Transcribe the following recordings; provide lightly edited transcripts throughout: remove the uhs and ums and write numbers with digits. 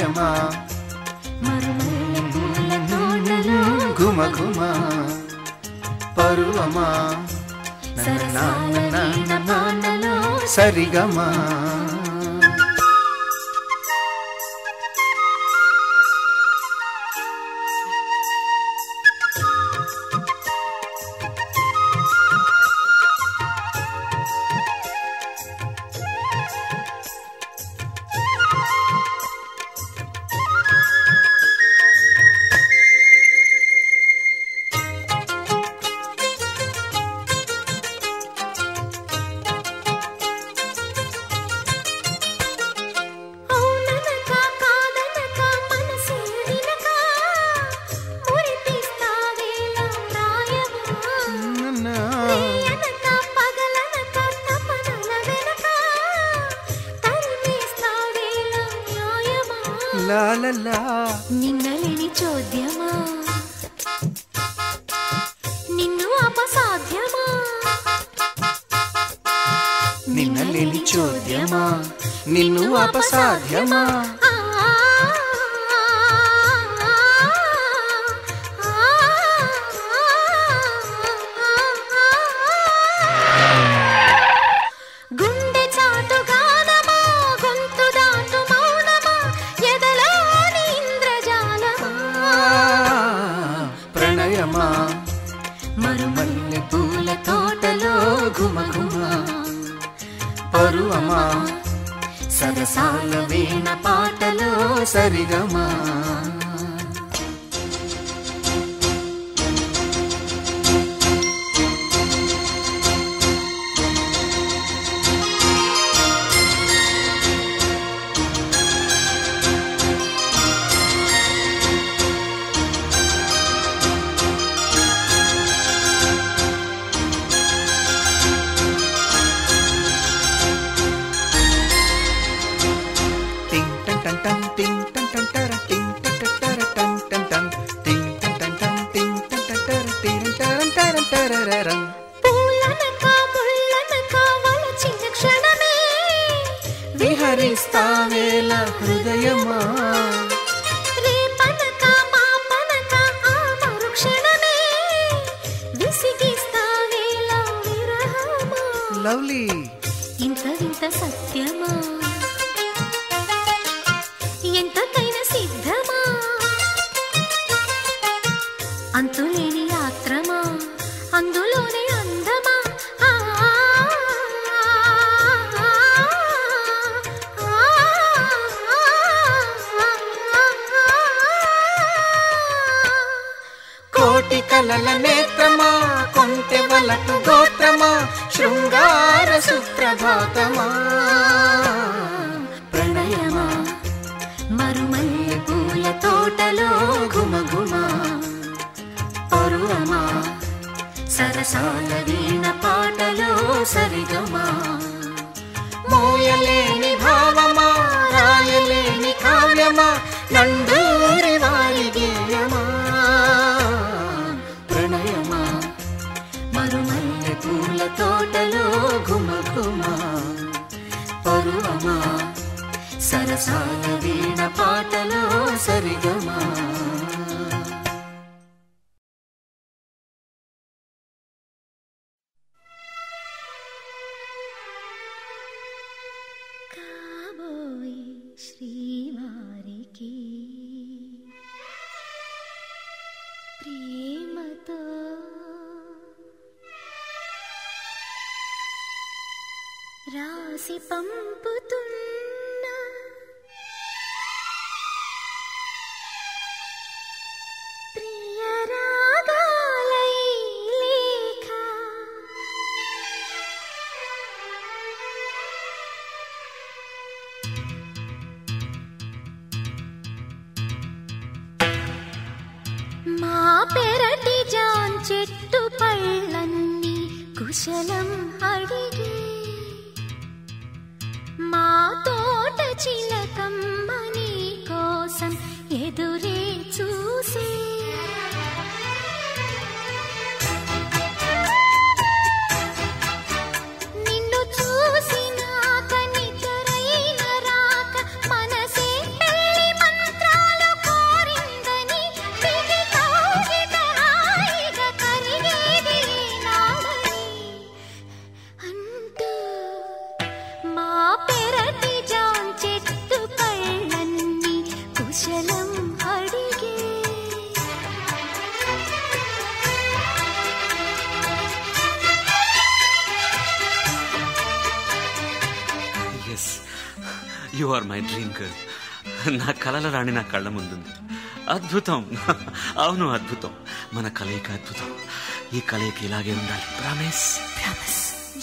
ప్రణయమా మరుమల్లె పూల తోటలో ఘుమ ఘుమ పరువమా సరసాల వీణ పాటలో సరిగమా నిన్నలేని చోద్యమా నిన్ను అపసాధ్యమా నిన్నలేని చోద్యమా నిన్ను అపసాధ్యమా మరుమల్లె పూల తోటలో ఘుమ ఘుమ పరువమా సరసాల వీణ పాటలో సరిగమా విహరిస్తావేల హృదయమా రేపనక మాపనక ఆ మరుక్షణమే విసిగిస్తావేల విరహమా లవ్లీ ఇంత వింత సత్యమా ఎంతకైనా సిద్ధమా అంతులేని యాత్రమా అందులోనే అందమా కోటి కలల నేత్రమా కొంటె వలపు గోత్రమా శృంగార సుప్రభాతమా ప్రణయమా మరుమల్లె పూల తోటలో ఘుమ ఘుమ పరువమా సరసాల వీణ పాటలో సరిగమా మోయలేని భావమా రాయలేని కావ్యమా నందూరి వారి గేయమా ప్రణయమా మరుమల్లె పూల తోటలో ఘుమ ఘుమ పరువమా సరసాల వీణ పాటలో సరిగమా కాబోయే శ్రీవారికి ప్రేమతో రాసి పంపుతున్న ప్రియ రాగాలై లేఖ మా పెరటి జాన్ చెట్టు పళ్ళన్నీ కుశలం అడిగే మా తోట చిలకమ్మ నీ కోసం ఎదురే చూసే నిన్ను చూసినాక నిద్రైన రాక మనసే పెళ్లి you are my dream girl. నా కలల రాణి నా కళ్ళ ముందుంది. అద్భుతం. అవును, అద్భుతం. మన కలయిక అద్భుతం. ఈ కలయిక ఇలాగే ఉండాలి. ప్రామిస్. ప్రామిస్.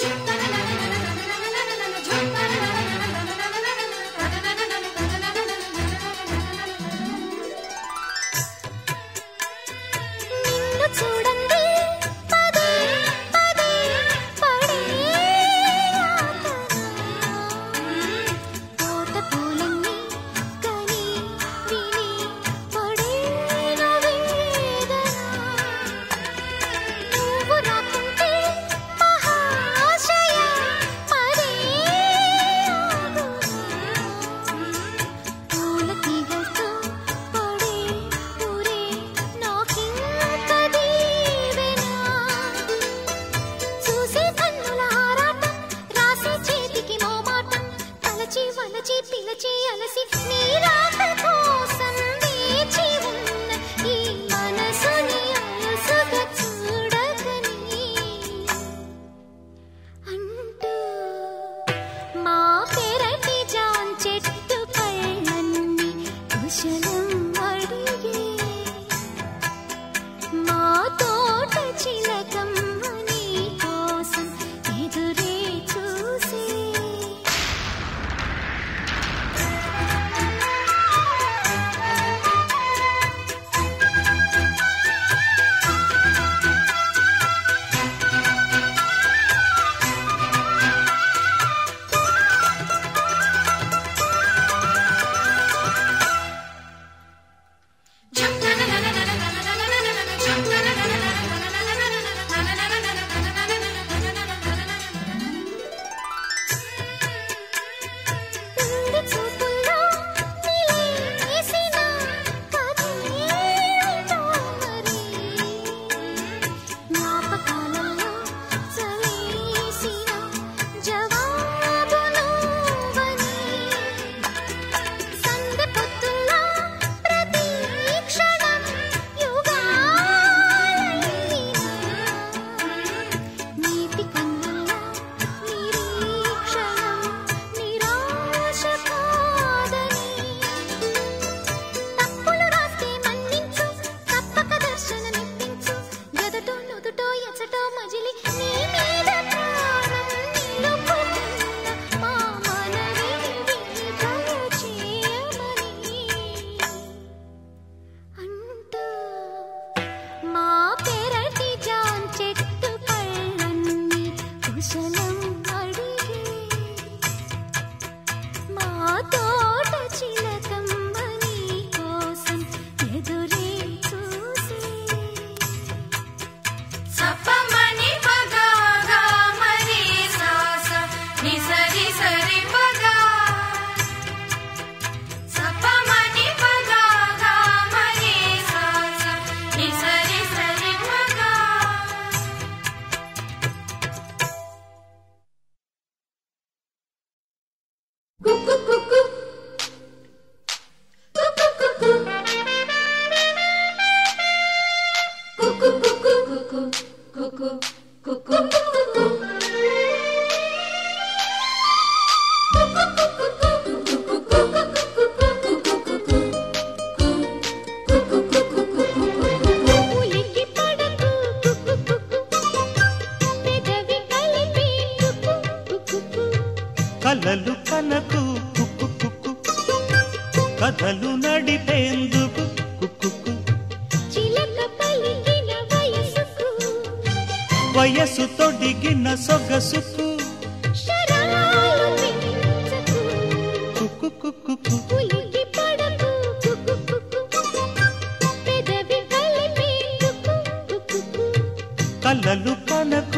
కలలు కనకు కుక్కు కుక్కు కథలు నడిపేందుకు కుక్కు చిలక పలికిన వయసుకు వయసు తొడిగిన సొగసుకు శరాలు పెంచకు కుక్కు కుక్కు ఉలికి పడకు పెదవి కలిపి కలలు కనకు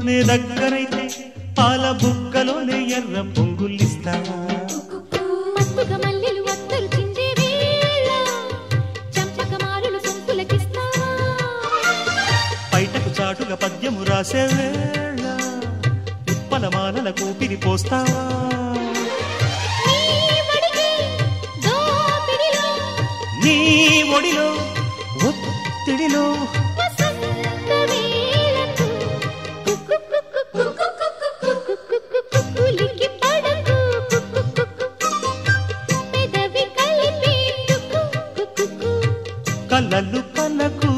నే దగ్గరైతే పాల బుగ్గలోనే ఎర్ర పొంగులిస్తావా మత్తుగా మల్లెలు అత్తరు చిందే వేళ చంపక మారులు సొంపులకిస్తావా బయటకు చాటుగా పద్యము రాసే వేళ ఉప్పల మాలల కూపిరి పోస్తావా నీ ఒడిలో ఒత్తిడిలో కలలు కలకు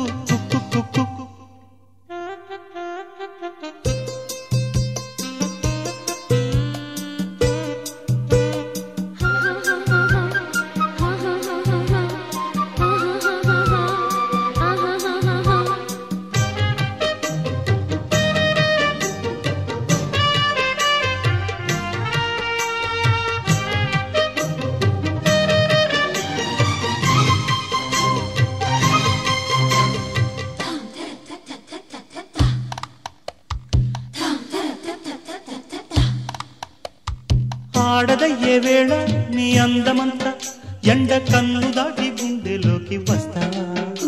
ఆడదయ్యే వేళ నీ అందమంతా ఎండ కన్ను దాటి గుండెలోకి వస్తావా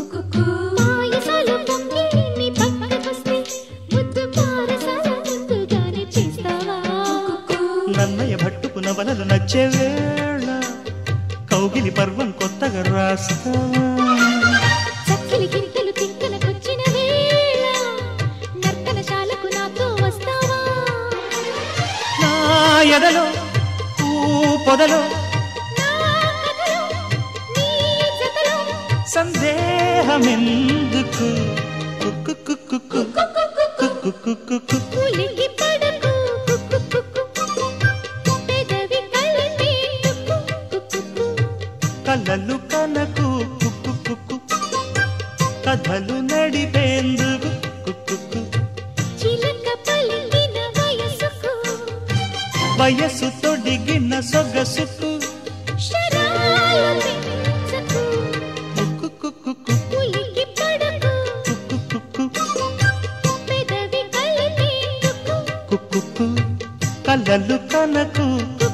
నన్నయ్య భట్టుకు నవలలు నచ్చే వేళ కౌగిలి పర్వం కొత్తగా రాస్తావా నా ఎదలో పొదలో సందేహమెందుకు కలలు కనకు కథలు నడిపేందుకు వయస్సు తొడిగిన సొగసుకు కలలు కనకు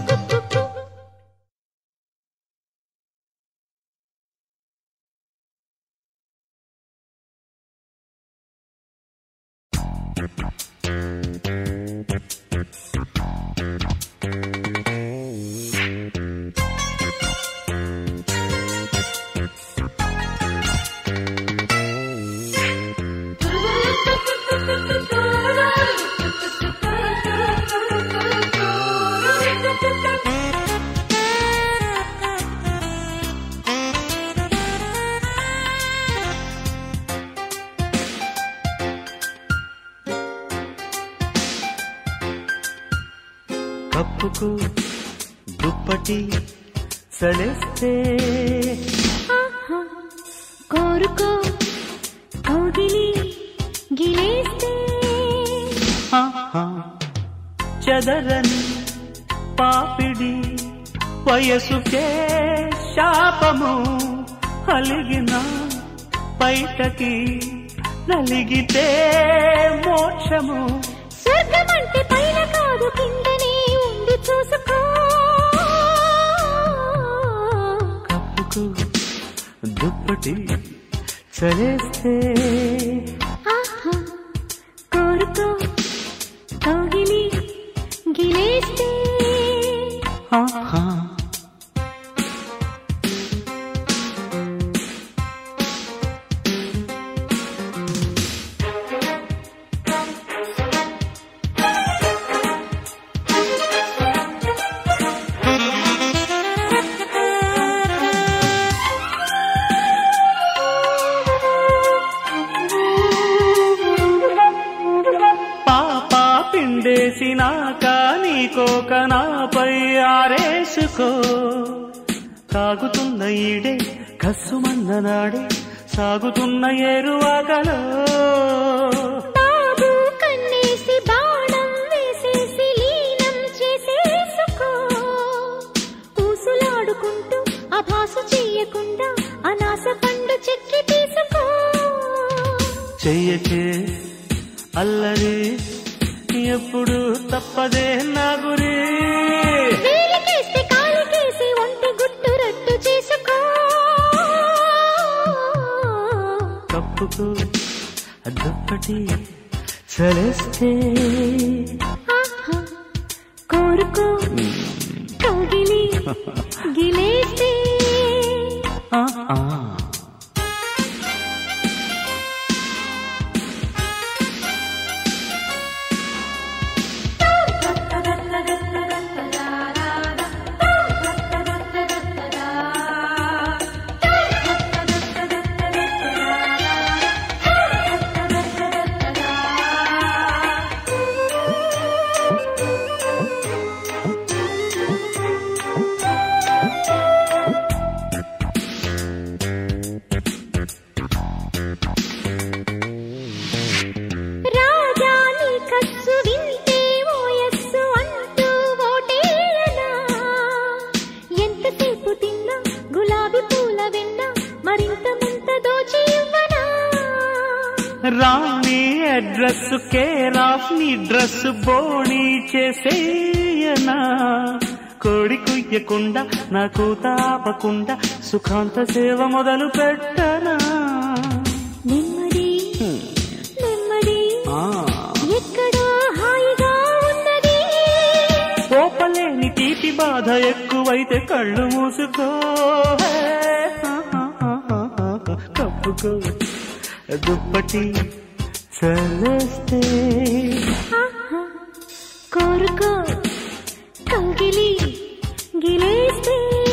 కప్పుకు దుప్పటి సలేస్తే కోరుకో కౌగిలి గిలేస్తే చదరని పాపిడి వయసుకే శాపము అలిగిన బయటకి నలిగితే మోక్షము స్వర్గమంటే పైన కాదు కిందనే ఉండి చూసుకో కప్పుకు దుప్పటి చలేస్తే కోరుకో కౌగిలి గిలేస్తే పిండేసినాక నీకోక నాపై ఆరేసుకో తాగుతున్న ఈడే కస్సుమన్న నాడే సాగుతున్న ఏరువాగలో బాబు కన్నేసి బాణం వేసేసి లీనం చేసేసుకో ఊసులాడుకుంటూ అభాసు చెయ్యకుండా అనాస పండు చెక్కి తీసుకో చెయ్యకే అల్లరి ఎప్పుడు తప్పదే నా గురి. వేలికేసి కాలికేసి ఒంటి గుట్టు రట్టు చేసుకో. కప్పుకు దుప్పటి చలేస్తే కోరుకో కౌగిలి గిలేస్తే. రాణి అడ్రస్ కేర్ ఆఫ్ నీ డ్రెస్ బోణి చేసేయనా. కోడి కుయ్యకుండా నాకు తాపకుండా సుఖాంత సేవ మొదలు పెట్టనా. నెమ్మది నెమ్మది ఎక్కడో హాయిగా ఉన్నది. పోపలేని తీపి బాధ ఎక్కువైతే కళ్ళు మూసుకో. కప్పుకో దుప్పటి చలేస్తే కోరుకో కౌగిలి గిలేస్తే.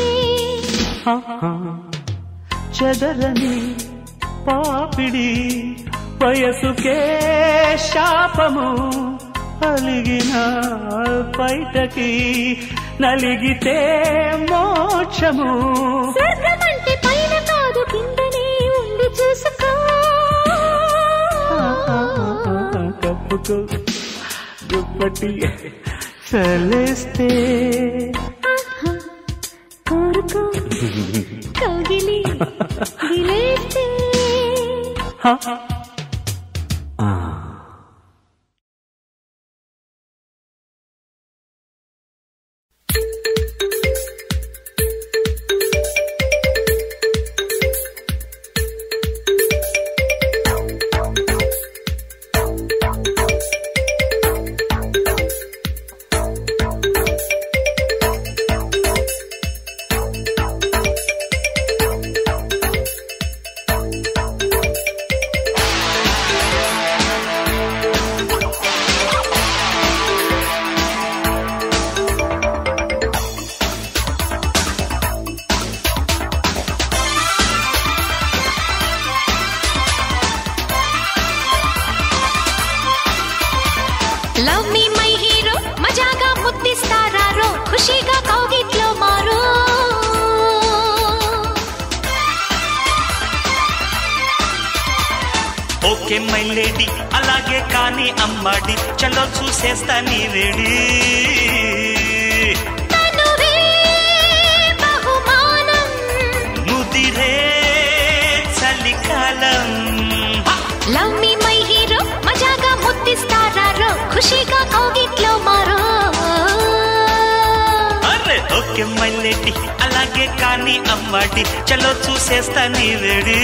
చెదరని పాపిడి వయసుకే శాపము. అలిగిన బయటకి నలిగితే మోక్షము. స్వర్గమంటే పైన కాదు కిందనే ఉండి చూసుకో. కప్పుకో దుప్పటి చలేస్తే కోరుకో కౌగిలి గిలేస్తే. లవ్ మీ మై హీరో మజాగా ముద్దిస్తారారో ఖుషీగా కౌగిట్లో మారో. ఓకే మై లేడీ అలాగే కానీ అమ్మాడి చలో చూసేస్తా నీ వేడి. బహుమానం ముదిరే చలికాలం. లవ్ మీ మై హీరో మజాగా ముద్దిస్తారారో ఖుషీగా కౌగిట్లో మారో. అరే ఓకే మై లేడీ అలాగే కానీ అమ్మాడి చలో చూసేస్తా నీ వేడి.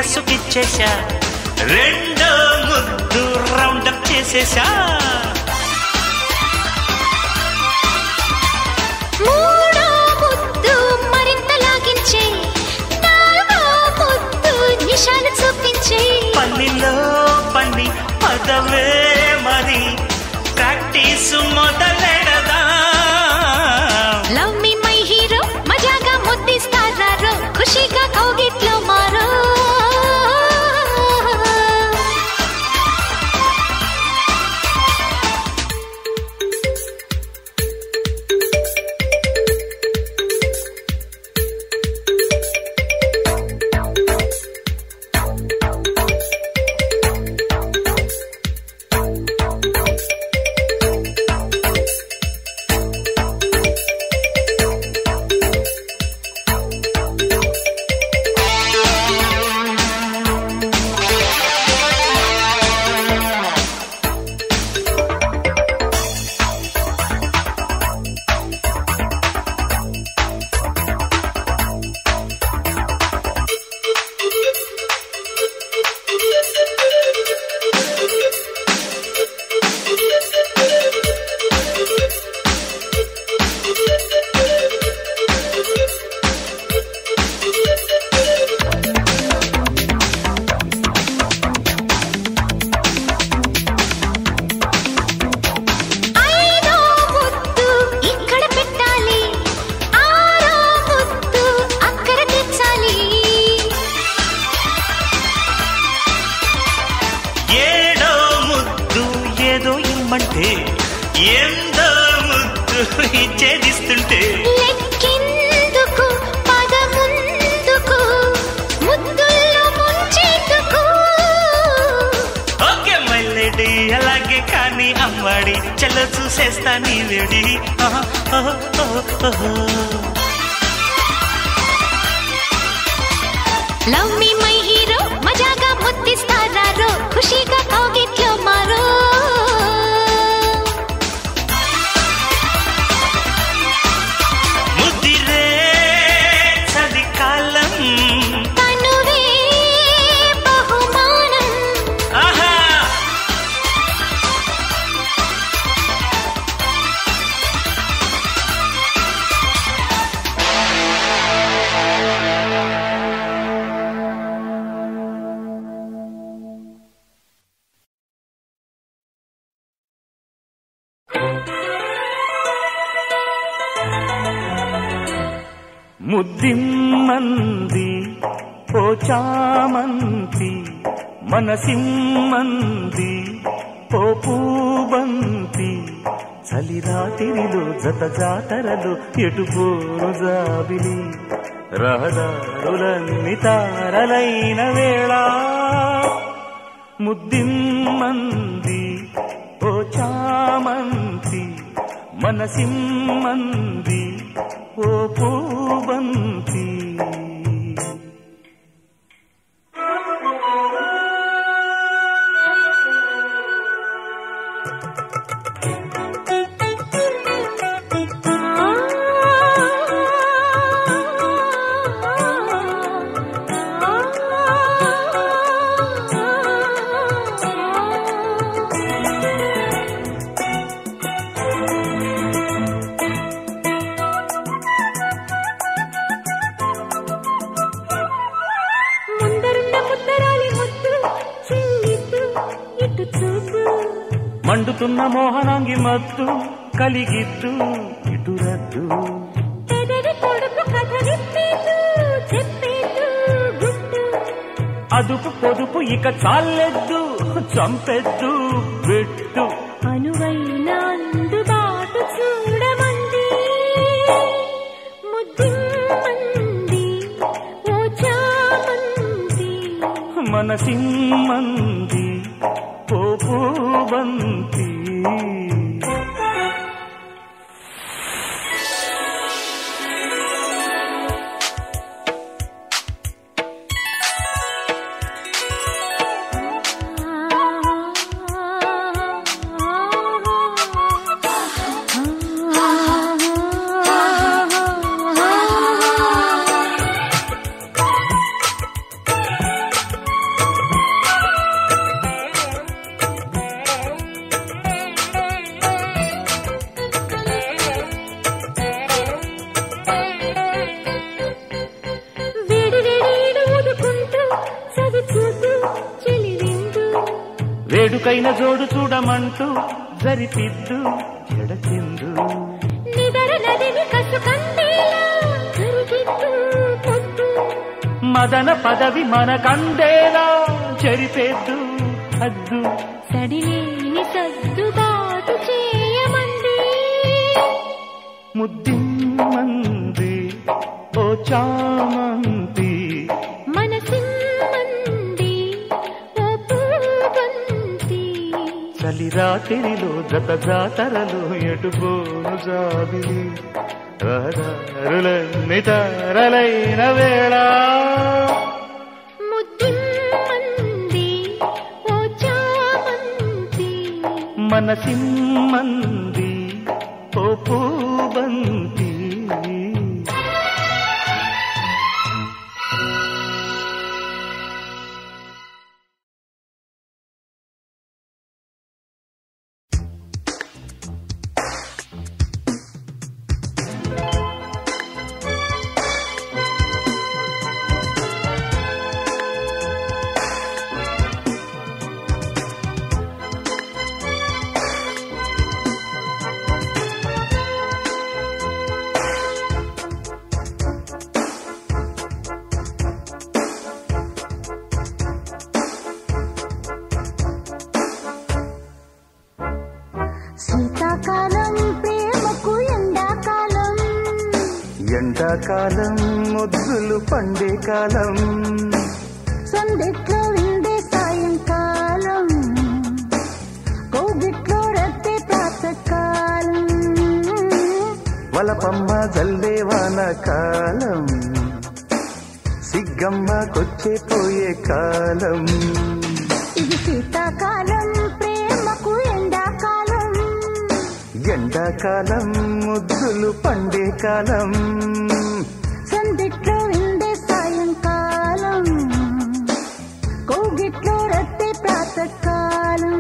వయస్సుకిచ్చేశా, రెండో ముద్దు రౌండప్ చేసేశా. మూడో ముద్దు మరింత లాగించే, నాలుగో ముద్దు నిశాలు చూపించే. పల్లిలో పల్లి పదవే మరి ప్రాక్టీసు మొదలెడదా. లవ్ మీ మై హీరో మజాగా ముద్దిస్తారారో, ఖుషిగా కౌగిట్లో మారో. అంటే ఎంతో ముద్దు ఇచ్చేదిస్తుంటే లెక్కెందుకు పదముందుకు ముద్దుల్లో ముంచెందుకు. ఓకే మల్లెడి అలాగే కానీ అమ్మాడి చల్ల చూసేస్తా నీ వేడి. లవ్ మీ మై హీరో మజాగా ముద్దిస్తారారో, ఖుషిగా కౌగిట్లో మారో. ముద్దిరే చలికాలం తనువే బహుమానం. ఆహా ముద్దిమ్మంది ఓ చామంతి మనసిమ్మంది ఓ పూబంతి చలిరాతిరిలో జత జాతరలు ఎటుపోరు జాబిలి రహదారులన్ని తారలైన వేళ ముద్దిమ్మంది ఓ చామంతి మనసిమ్మంది ఓ పూబంతి. మండుతున్న మోహనాంగి మత్తు కలిగిత్తు ఇటురద్దు అదుపు పొదుపు ఇక చాలెద్దు చంపెద్దు పెట్టు అనువైన అందుబాటు చూడమంది ముద్దిమ్మంది ఓ చామంతి మనసిమ్మంది ఓ పూబంతి. వేడుకైన జోడు చూడమంటూ జరిపిద్దు ఎడచెందు నిదర నదిని కసుకందేలా కరిగిద్దు పొద్దు మదన పదవి మనకందేలా చెరిపేద్దు హద్దు సడిలేని సర్దుబాటు చేయమంది ముద్దిమ్మంది ఓ చామంతి మనసిమ్మంది ఓ పూబంతి చలి రాత్రిలో జత జాతరలో ఎటుపోను జాబిలి రహదారులన్నీ తారలైన వేళ ముద్దిమ్మంది ఓ చామంతి మనసిమ్మంది ఓ పూబంతి శీతాకాలం ప్రేమకు ఎండాకాలం ఎండాకాలం ముద్దులు పండే కాలం సందెట్లో విందే సాయంకాలం కౌగిట్లో రద్దే ప్రాతకాలం వలపమ్మ జల్లే వాన కాలం సిగ్గమ్మ కొచ్చే పోయే కాలం ఇది శీతాకాలం ప్రేమకు ఎండాకాలం ఎండాకాలం ముద్దులు పండే కాలం సందిట్లో విందే సాయంకాలం కౌగిట్లో రద్దే ప్రాతకాలం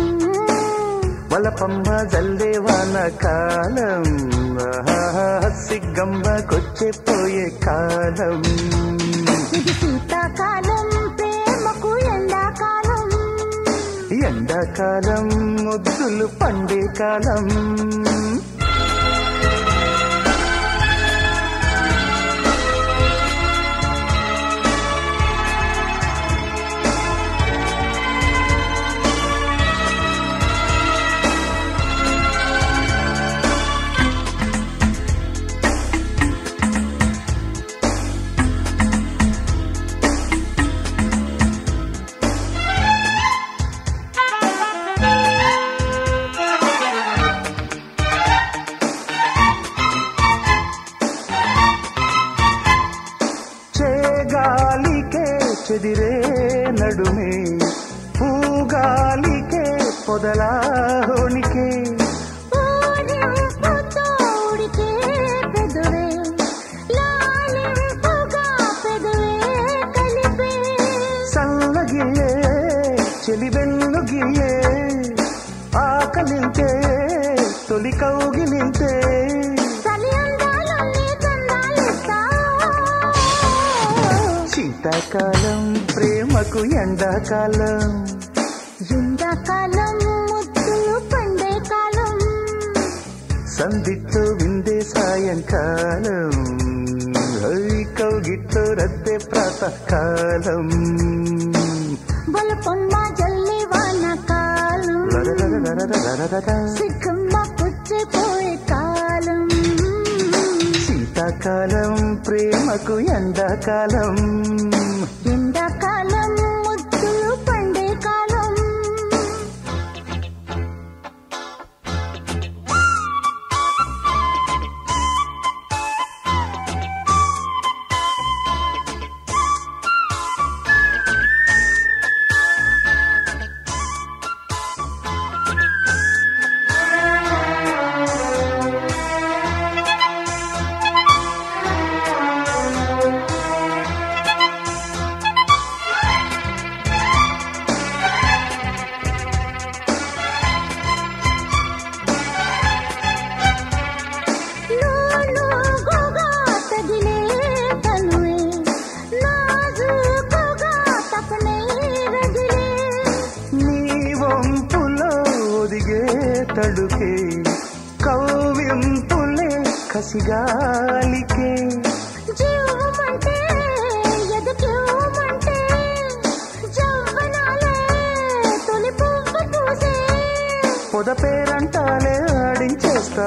వలపమ్మ జల్లే వాన కాలం సిగ్గమ్మ కొచ్చే పోయే కాలం ఇది శీతాకాలం ప్రేమకు ఎండాకాలం ఎండాకాలం ముద్దులు పండే కాలం చెదిరే నడుమే పూగాలికే పొదలాహోనికే సల్లగియే చెలిబెల్లుగియే ఆకలింతే తొలి కౌగిలింతే శీతాకాలం ప్రేమకు ఎండాకాలం ఎండాకాలం ముద్దులు పండే కాలం సందిట్లో విందే సాయంకాలం కౌగిట్లో రద్దే ప్రాతకాలం బలపొన్న జల్లి వాన కాలం సిగ్గమ్మ పుచ్చిపోయే కాలం శీతాకాలం ప్రేమకు ఎండాకాలం ఎండాకాలం ముద్దులు పండే కాలం తడుకే కవ్వింపులే కసిగాలికే జీవమంటే ఎదుకేమంటే జవ్వనాలే తొలి పువ్వు పూసే పొద పేరంటాలే ఆడించేస్తా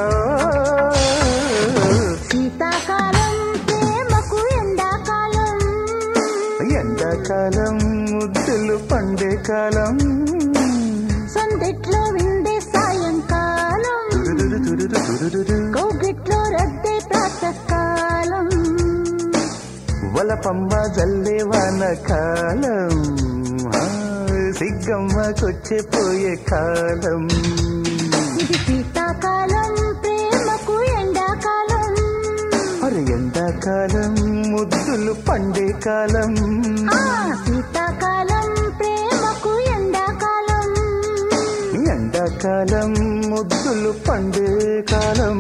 శీతాకాలం ప్రేమకు ఎండాకాలం ఎండాకాలం ముద్దులు పండే కాలం సందెట్లో విండే సాయంకాలం కౌగిట్లో రద్దే ప్రాతకాలం వలపమ్మ జల్లే వానకాలం సిగ్గమ్మకొచ్చే పోయే కాలం ఇది శీతాకాలం ప్రేమకు ఎండాకాలం అరే ఎండాకాలం ముద్దులు పండే కాలం శీతాకాలం ప్రేమకు ఎండాకాలం ఎండాకాలం ముద్దులు పండే కాలం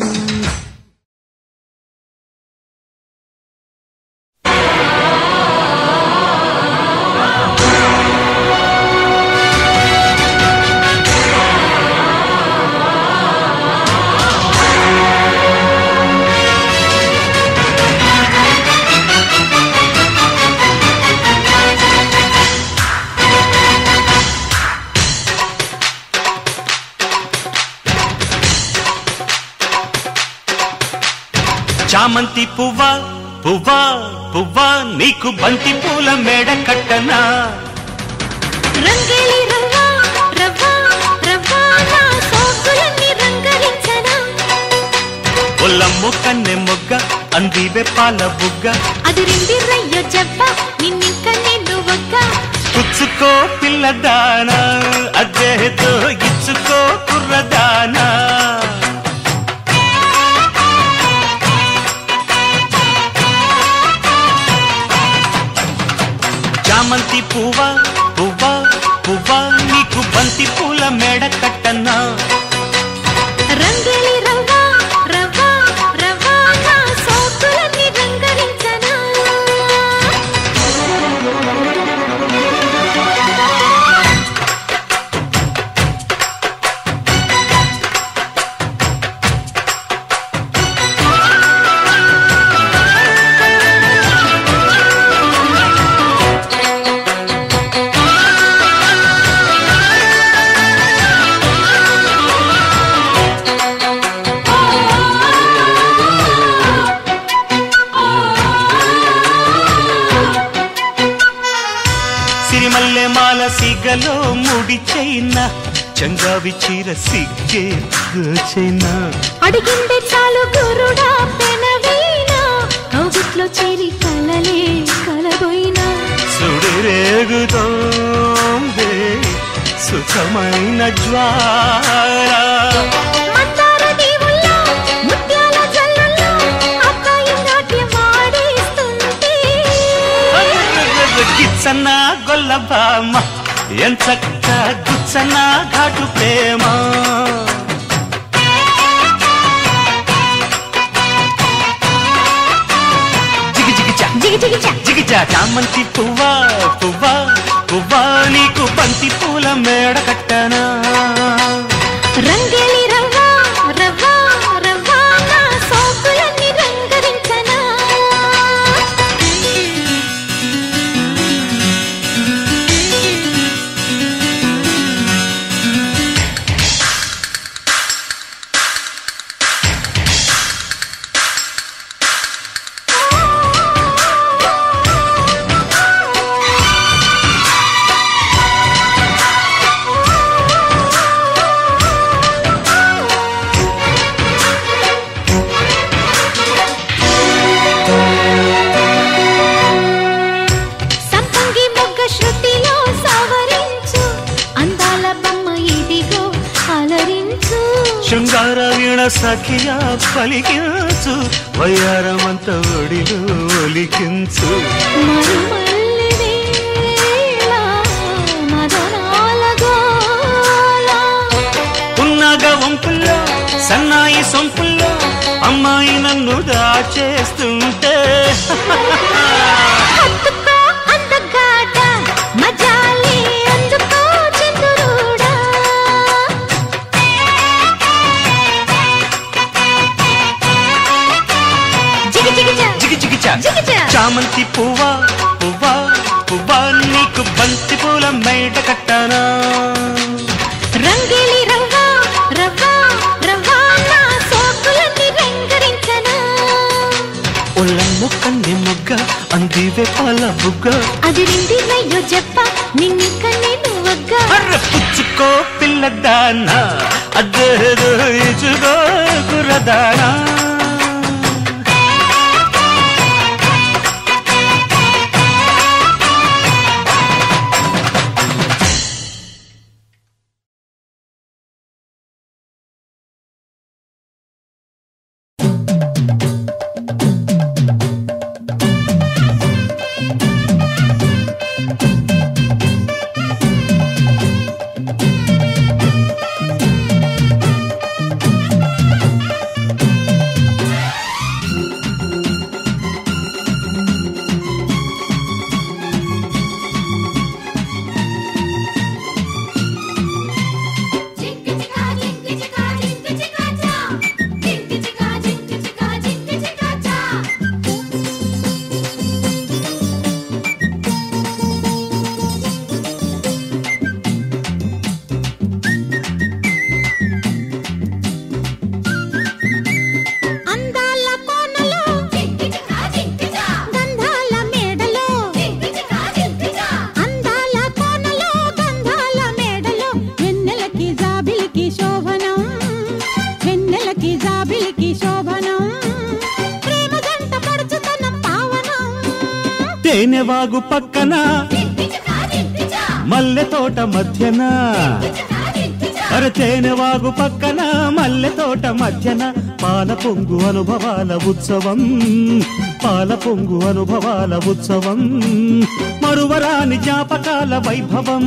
చామంతి పువ్వా పువ్వా పువ్వా నీకు బంతి పూల మేడ కట్టనా రంగేలి రవ్వా రవ్వా రవ్వా నా సోకులన్నీ రంగరించనా ఒల్లమ్ము కన్నె మొగ్గ అందివే పాల బుగ్గ అదిరింది రయ్యో జవ్వ నిన్నింక నేను ఒక్క పుచ్చుకో పిల్లదానా అదేదో ఇచ్చుకో కుర్రదానా చామంతి పువ్వా పువ్వా పువ్వా నీకు బంతి పూల మేడ కట్టనా రంగేలి రవ్వా రవ్వా రవ్వా నా సోకులన్నీ రంగరించనా సిరిమల్లె మాల సిగలో ముడి చైనా చంగావి చీర సిగ్గే చైనా అడిగిందే చాలు గురుడా పెనవీనా కౌగిట్లో చేరి కలలే కలబోయినా సుడిరేగుతోందే సుఖమైన జ్వాల మందార దీవుల్లో ముత్యాల జల్లుల్లో అబ్బాయి నాట్యం ఆడిస్తుంటే గిచ్చన్న గొల్ల బామ్మ ఎంచక్క గుచ్చన్న ఘాటు ప్రేమ జిగిజా చామంతి పువ్వా పువ్వా పువ్వా నీకు బంతి పూల మేడ కట్టనా రంగేలి రవ్వా రవ్వా రవ్వా నా సోకులన్నీ రంగరించనా సంపంగి మొగ్గ శృతిలో సవరించు అందాల బొమ్మ ఇదిగో అలరించు శృంగార వీణ సఖియా పలికించు వయ్యారమంత ఒడిలో ఒలికించు మరుమల్లి వేళ మదనాల గోల ఉన్నగ వంపుల్లో సన్నాయి సొంపుల్లో అమ్మాయి నన్ను దాచేస్తుంటే హత్తుకో అందగాడ మజాలి అందుకో చంద్రుడా చామంతి పువ్వా పువ్వా పువ్వా నీకు బంతి పూల మేడ కట్టానా రంగేలి రవ్వా రవ్వా రవ్వా నా సోకులన్నీ రంగరించనా ఒళ్ళమ్ము కన్నె మొగ్గ అందివే పాల బుగ్గ అది రిండినయ్యో చెప్ప నిన్నిక నేను వగ్గ పుచ్చుకో పిల్లదానా అదేదో ఇచుకో కురదానా తేనెవాగు పక్కన మల్లె తోట మధ్యన అరే తేనెవాగు పక్కన మల్లె తోట మధ్యన పాల పొంగు అనుభవాల ఉత్సవం పాల పొంగు అనుభవాల ఉత్సవం మరువరాని జ్ఞాపకాల వైభవం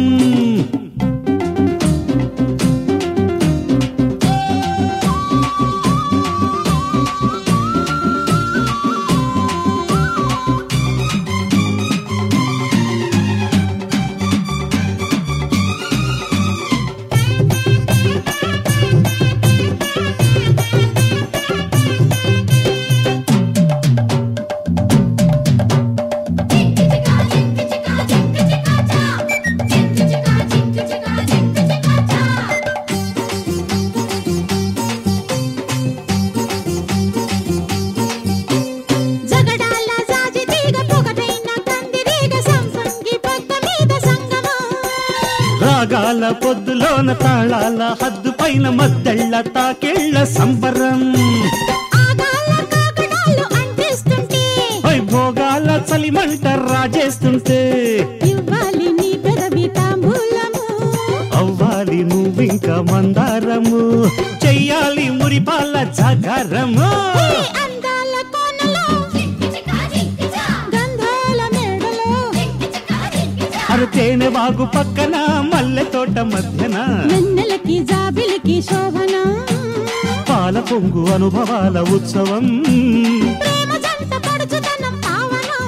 రాగాల పొద్దులోన తాళాల హద్దు పైన మద్దెళ్ళ తాకెళ్ళ సంబరం భోగాల చలిమంట రాజేస్తుంటే ఇవ్వాలి నీ పెదవి తాంబూలము అవ్వాలి నువ్వింక మందారము చెయ్యాలి మురిపాల జాగారము అందాల కోనలో గంధాల మేడలో అరే తేనెవాగు పక్కన మల్లె తోట మధ్యన వెన్నెలకి జాబిలికి శోభన పాల పొంగు అనుభవాల ఉత్సవం ప్రేమ జంట పడుచుదనం పావనం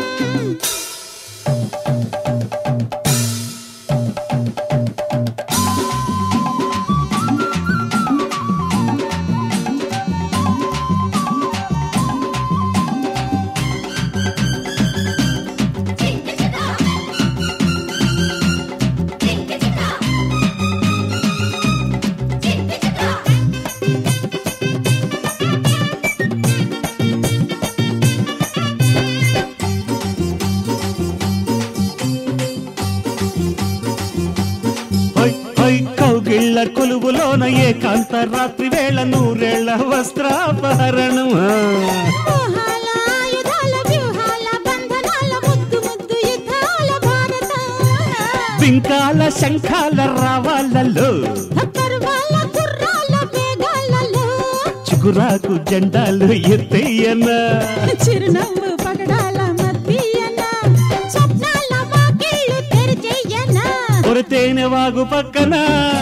కౌగిళ్ళ కొలువులోన ఏకాంత రాత్రి వేళ నూరేళ్ల వస్త్రాపహరణం మోహాల ఆయుధాల వ్యూహాల బంధనాల ముద్దు ముద్దు యుద్ధాల భారతం బింకాల శంఖాల రావాలలో పర్వాల గుర్రాల వేగాలలో చిగురాకు జెండాలు ఎత్తయ్యనా చిరునవ్వు పగడాల మధ్యన స్వప్నాల వాకిళ్ళు తెరిచేయనా ఒరే తేనెవాగు పక్కన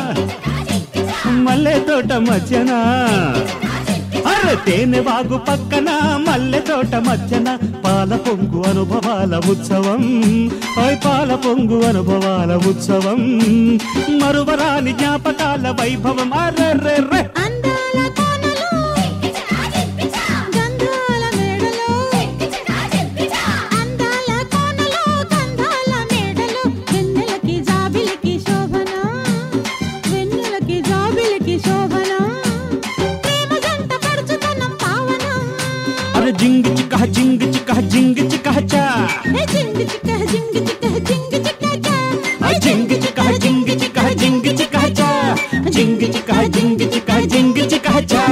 మల్లె తోట మధ్యన అరే తేనెవాగు పక్కన మల్లె తోట మధ్యన పాల పొంగు అనుభవాల ఉత్సవం పాల పొంగు అనుభవాల ఉత్సవం మరువరాని జ్ఞాపకాల వైభవం అరెర్రెర్రె అందాల కోనలో గంధాల మేడలో జింగ్ చిక్క జింగ్ చిక్క జింగ్ చిక్క చా జింగ్ చిక్క జింగ్ చిక్క జింగ్ చిక్క చా జింగ్ చిక్క జింగ్ చిక్క జింగ్ చిక్క చా జింగ్ చిక్క జింగ్ చిక్క జింగ్ చిక్క చా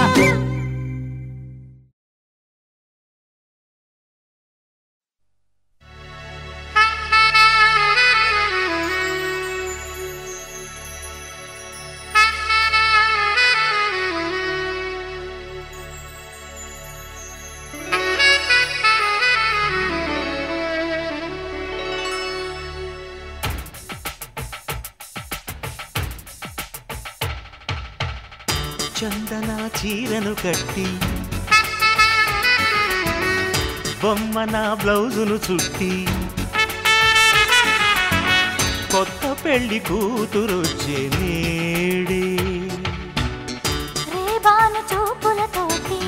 చందన చీరను కట్టి బొమ్మ నా బ్లౌజును చుట్టి కొత్త పెళ్లి కూతురొచ్చే నేడే రేబాను చూపులతోటి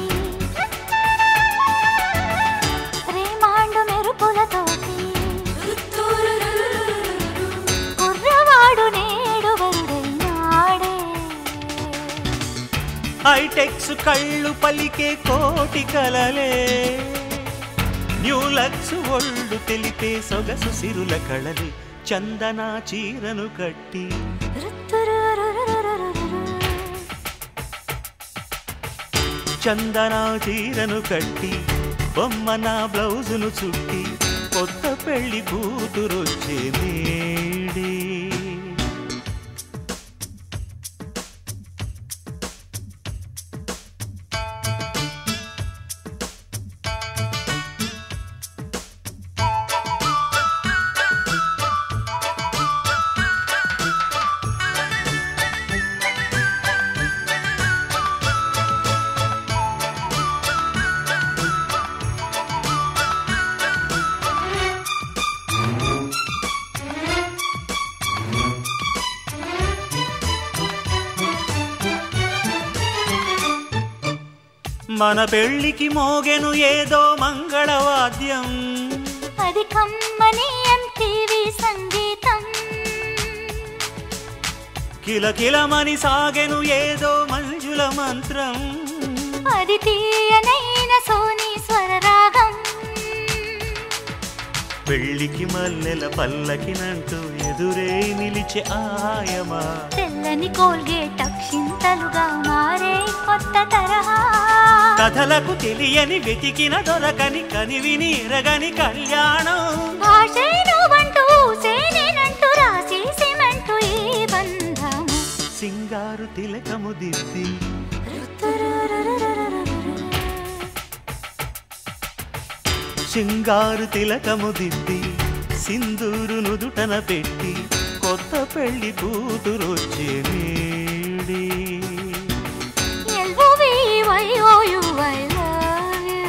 రేమాండు మెరుపులతోటి కుర్రవాడు నేడు వరుడైనాడే హైటెక్స్ కళ్ళు పలికే కోటి కలలే న్యూలక్స్ ఒళ్ళు తెలిపే సొగసు సిరుల కళలే చందన చీరను కట్టి చందన చీరను కట్టి బొమ్మ నా బ్లౌజును చుట్టి కొత్త పెళ్లి కూతురొచ్చే నేడే మన పెళ్లికి మోగెను ఏదో మంగళవాద్యం అది కమ్మని MTV సంగీతం కిలకిలమని సాగెను ఏదో మంజుల మంత్రం అది తీయనైన సోనీ స్వరరాగం పెళ్లికి మల్లెల పల్లకినంటూ ఎదురే నిలిచే ఆయమా తెల్లని కోల్గేట్ అక్షింతలుగా మారే కొత్త తరహా కథలకు తెలియని వెతికిన దొరకని కనివిని ఎరగని కళ్యాణం భాషను వంటూ సేనేనంటూ రాసి సిమెంటు ఈ బంధము సింగారు తిలకము దిద్ది సింగారు తిలకము దిద్ది సింధూరు నుదుటన పెట్టి కొత్త పెళ్లి కూతురొచ్చే నేడే LOVYOU I love you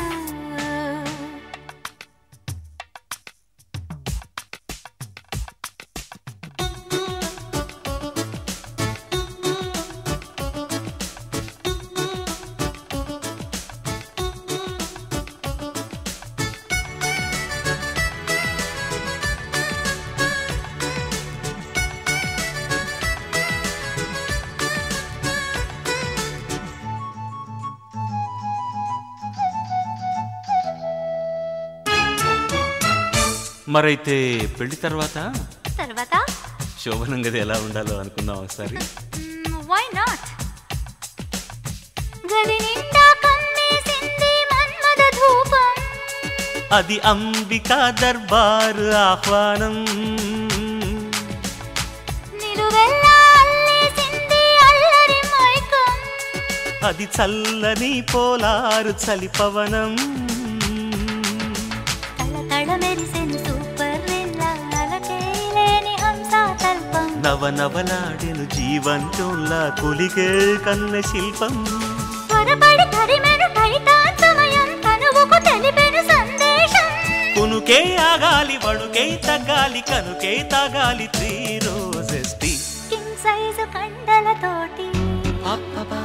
మరైతే పెళ్లి తర్వాత తర్వాత శోభనం గది ఎలా ఉండాలో అనుకుందాం ఒకసారి. వై నాట్ గది నిండా కమ్మేసింది మన్మథ ధూపం అది అంబికా దర్బారు ఆహ్వానం నిలువెల్లా అల్లేసింది అల్లరి మైకం అది చల్లని పోలారు చలిపవనం తళతళ మెరిసెను సూపర్ విల్లా అలకేలేని హంసా తల్పం నవనవలాడెను జీవంతోలా కొలిగే కన్న శిల్పం త్వరపడి తరిమెను టైటాన్ సమయం తనువుకు తెలిపెను సందేశం కునుకే ఆగాలి వడుకే తగ్గాలి కనుకే తాగాలి 3 రోజెస్ టీ కింగ్ సైజు కండలతోటి అబ్బబ్బా